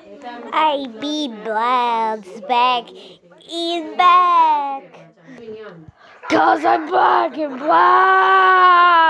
I be Blad's back. He's back. 'Cause I'm back in black.